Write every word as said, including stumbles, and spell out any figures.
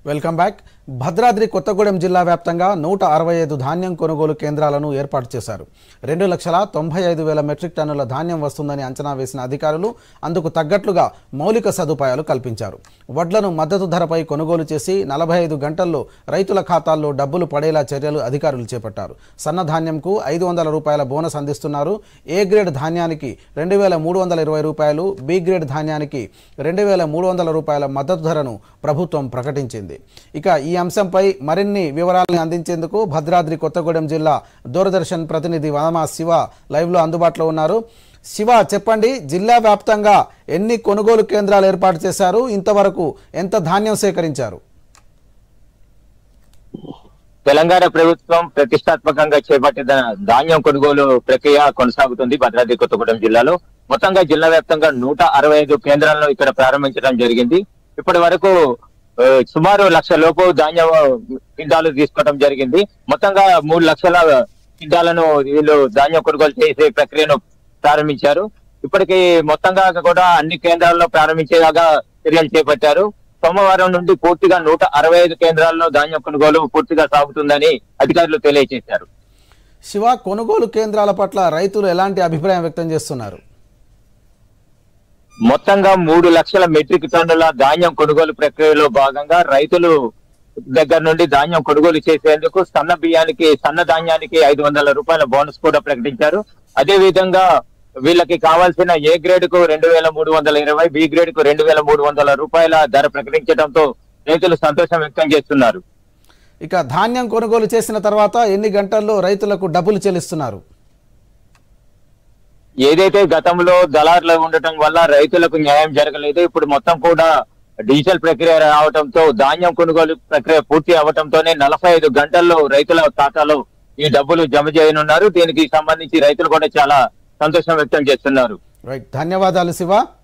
Welcome back. Bhadradri Kothagudem జిల్లా వ్యాప్తంగా నూట అరవై ఐదు ధాన్యం కొనుగోలు కేంద్రాలను ఏర్పాటు చేశారు. రెండు లక్షల తొంభై ఐదు వేల మెట్రిక్ టన్నుల ధాన్యం వస్తుందని అంచనా వేసిన అధికారులు అందుకు తగ్గట్లుగా మౌలిక సదుపాయాలు కల్పించారు. వడ్లను మద్దతు ధరపై కొనుగోలు చేసి నలభై ఐదు గంటల్లో రైతుల ఖాతాల్లో డబ్బులు పడేలా చర్యలు అధికారులు చేపట్టారు. సన్న ధాన్యంకు ఐదు వందల రూపాయల బోనస్ అందిస్తున్నారు. ఏ గ్రేడ్ ధాన్యానికి రెండు వేల మూడు వందల ఇరవై రూపాయలు, బి గ్రేడ్ ధాన్యానికి రెండు వేల మూడు వందల రూపాయల మద్దతు ధరను ప్రభుత్వం ప్రకటించింది. ఇక ఈ అంశంపై మరిన్ని వివరాలను అందించేందుకు భద్రాద్రి కొత్తగూడెం జిల్లా దూరదర్శన్ ప్రతినిధి వనమా శివ లైవ్ లో అందుబాటులో ఉన్నారు. శివ, చెప్పండి, జిల్లా వ్యాప్తంగా ఎన్ని కొనుగోలు కేంద్రాలు ఏర్పాటు చేశారు? ఇంతవరకు ఎంత ధాన్యం సేకరించారు? తెలంగాణ ప్రభుత్వం ప్రతిష్టాత్మకంగా చేపట్టిన ధాన్యం కొనుగోలు ప్రక్రియ కొనసాగుతుంది భద్రాద్రి కొత్తగూడెం జిల్లాలో. మొత్తంగా జిల్లా వ్యాప్తంగా నూట అరవై ఐదు కేంద్రాలను ఇక్కడ ప్రారంభించడం జరిగింది. ఇప్పటి వరకు సుమారు లక్ష లోపు ధాన్యం కింటాలు తీసుకోవడం జరిగింది. మొత్తంగా మూడు లక్షల కింటాలను వీళ్ళు ధాన్యం కొనుగోలు చేసే ప్రక్రియను ప్రారంభించారు. ఇప్పటికి మొత్తంగా కూడా అన్ని కేంద్రాల్లో ప్రారంభించేలాగా చర్యలు చేపట్టారు. సోమవారం నుండి పూర్తిగా నూట అరవై ఐదు కేంద్రాల్లో ధాన్యం కొనుగోలు పూర్తిగా సాగుతుందని అధికారులు తెలియజేశారు. శివ, కొనుగోలు కేంద్రాల పట్ల రైతులు ఎలాంటి అభిప్రాయం వ్యక్తం చేస్తున్నారు? మొత్తంగా మూడు లక్షల మెట్రిక్ టన్నుల ధాన్యం కొనుగోలు ప్రక్రియలో భాగంగా రైతులు దగ్గర నుండి ధాన్యం కొనుగోలు చేసేందుకు సన్న బియ్యానికి సన్న ధాన్యానికి ఐదు వందల రూపాయల బోనస్ కూడా ప్రకటించారు. అదే విధంగా వీళ్ళకి కావాల్సిన ఏ గ్రేడ్ కు రెండు వేల మూడు వందల ఇరవై బి గ్రేడ్ కు రెండు వేల మూడు వందల రూపాయల ధర ప్రకటించడంతో రైతులు సంతోషం వ్యక్తం చేస్తున్నారు. ఇక ధాన్యం కొనుగోలు చేసిన తర్వాత ఎన్ని గంటల్లో రైతులకు డబ్బులు చెల్లిస్తున్నారు? ఏదైతే గతంలో దళారులు ఉండటం వల్ల రైతులకు న్యాయం జరగలేదు, ఇప్పుడు మొత్తం కూడా డిజిటల్ ప్రక్రియ రావడంతో ధాన్యం కొనుగోలు ప్రక్రియ పూర్తి అవడంతోనే నలభై ఐదు గంటల్లో రైతుల ఖాతాలో ఈ డబ్బులు జమ చేయనున్నారు. దీనికి సంబంధించి రైతులు కూడా చాలా సంతోషం వ్యక్తం చేస్తున్నారు. రైట్, ధన్యవాదాలు శివ.